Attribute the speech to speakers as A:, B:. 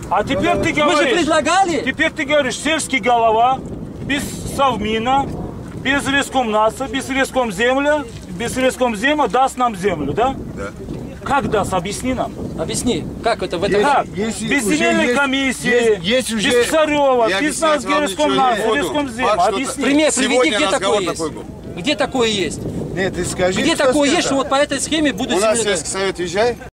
A: А теперь ты говоришь...
B: Мы же предлагали...
A: Теперь ты говоришь, сельский голова, без совмина, без лескомнаса, без лескомзема даст нам землю, да?
C: Да.
A: Как даст? Объясни нам.
B: Объясни, как это в этом...
A: Как? Без земельной комиссии, без Царева, без нас лескомнаса, лескомзема. Объясни.
B: Пример приведи, где такое есть. Где такое есть?
C: Нет, ты скажи,
B: Где такое есть, что вот по этой схеме будут...
C: У нас сельский совет, езжай.